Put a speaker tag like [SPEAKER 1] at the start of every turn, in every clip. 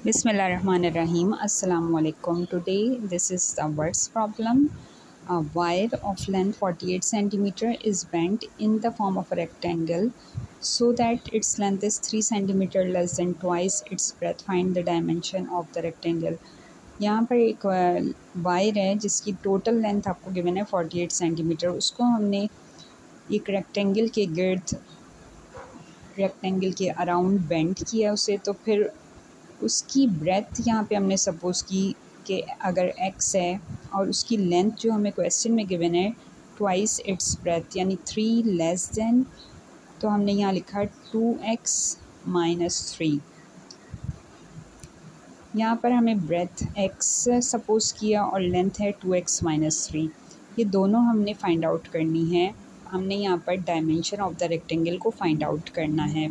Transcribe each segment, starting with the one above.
[SPEAKER 1] Bismillahirrahmanirrahim. Assalamu alaikum. Today this is the words problem. A wire of length 48 centimeter is bent in the form of a rectangle so that its length is 3 centimeter less than twice its breadth. Find the dimension of the rectangle. यहाँ पर एक wire है जिसकी total length आपको given है 48 centimetre. उसको हमने एक रेक्टेंगल के गिर्द रेक्टेंगल के अराउंड बेंड किया उसे, तो फिर उसकी ब्रेथ यहाँ पे हमने सपोज़ की कि अगर x है और उसकी लेंथ जो हमें क्वेश्चन में गिवन है ट्वाइस इट्स ब्रेथ यानी 3 लेस देन, तो हमने यहाँ लिखा 2x माइनस 3। यहाँ पर हमें ब्रेथ x सपोज़ किया और लेंथ है 2x माइनस 3। ये दोनों हमने फाइंड आउट करनी है। हमने यहाँ पर डायमेंशन ऑफ द रेक्टेंगल को फाइंड आउट करना है।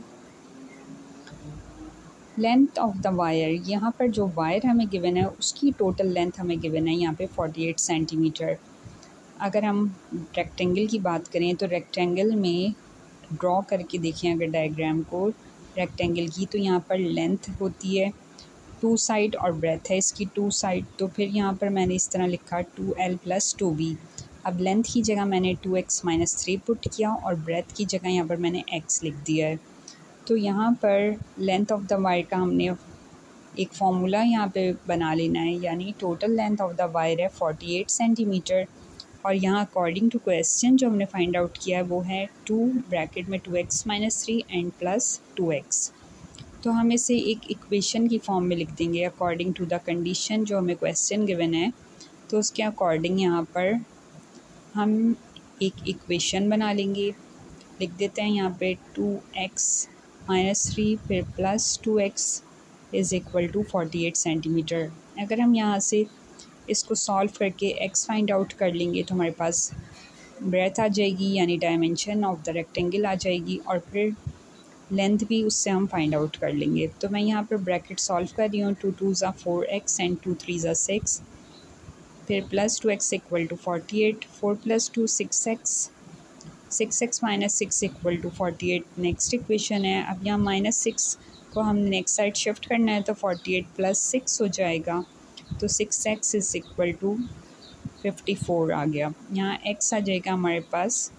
[SPEAKER 1] लेंथ ऑफ द वायर, यहाँ पर जो वायर हमें गिवन है उसकी टोटल लेंथ हमें गिवन है यहाँ पे 48 सेंटीमीटर। अगर हम रेक्टेंगल की बात करें तो रेक्टेंगल में ड्रॉ करके देखें अगर डायग्राम को रेक्टेंगल की, तो यहाँ पर लेंथ होती है 2 साइड और ब्रेथ है इसकी 2 साइड। तो फिर यहाँ पर मैंने इस तरह लिखा 2l + 2b। अब लेंथ की जगह मैंने 2x माइनस 3 पुट किया और ब्रेथ की जगह यहाँ पर मैंने x लिख दिया है। तो यहाँ पर लेंथ ऑफ द वायर का हमने एक फार्मूला यहाँ पे बना लेना है, यानी total length of the wire है 48 सेंटीमीटर और यहाँ अकॉर्डिंग टू क्वेश्चन जो हमने फाइंड आउट किया है वो है 2 ब्रैकेट में 2x minus 3 and plus 2x। तो हम इसे एक इक्वेशन की फॉर्म में लिख देंगे अकॉर्डिंग टू द कंडीशन जो हमें क्वेश्चन गिवन है। तो उसके अकॉर्डिंग यहाँ पर हम एक इक्वेशन बना लेंगे, लिख देते हैं यहाँ पे 2x माइनस 3 फिर plus 2x is equal to 48 centimetre. अगर हम यहाँ से इसको सॉल्व करके x फाइंड आउट कर लेंगे तो हमारे पास ब्रेथ आ जाएगी यानी डायमेंशन ऑफ द रेक्टेंगल आ जाएगी और फिर लेंथ भी उससे हम फाइंड आउट कर लेंगे। तो मैं यहाँ पर ब्रैकेट सॉल्व कर रही हूँ। 2 2 ज़ा 4x एंड 2 3 ज़ा 6 फिर plus 2x equal to 48, 4 + 2 6x, 6x minus 6 equal to 48 next equation है। अब यहाँ माइनस 6 को हम नेक्स्ट साइड शिफ्ट करना है तो 48 + 6 हो जाएगा, तो 6x इज़ इक्वल टू 54 आ गया। यहाँ x आ जाएगा हमारे पास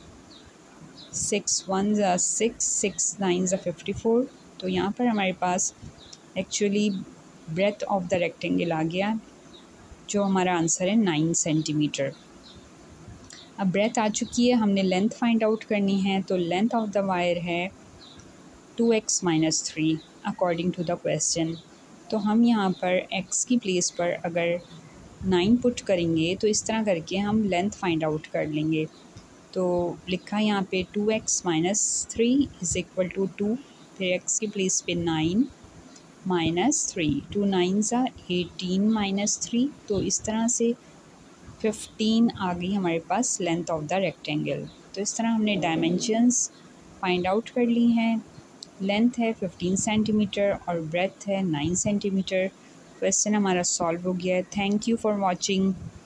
[SPEAKER 1] 6 1 ज़ा 6, 6 9 ज़ा 54। तो यहाँ पर हमारे पास actually breadth of the rectangle आ गया जो हमारा आंसर है 9 सेंटीमीटर। अब ब्रेथ आ चुकी है, हमने लेंथ फाइंड आउट करनी है। तो लेंथ ऑफ द वायर है 2x minus 3 according to the question. तो हम यहाँ पर x की प्लेस पर अगर 9 पुट करेंगे तो इस तरह करके हम लेंथ फाइंड आउट कर लेंगे। तो लिखा यहाँ पे 2x minus 3 is equal to 2, फिर x की प्लेस पे 9 माइनस 3, 2 9 ज़ा 18 माइनस 3। तो इस तरह से 15 आ गई हमारे पास लेंथ ऑफ द रेक्टेंगल। तो इस तरह हमने डायमेंशंस फाइंड आउट कर ली हैं। लेंथ है 15 सेंटीमीटर और ब्रेथ है 9 सेंटीमीटर। क्वेश्चन हमारा सॉल्व हो गया है। Thank you for watching.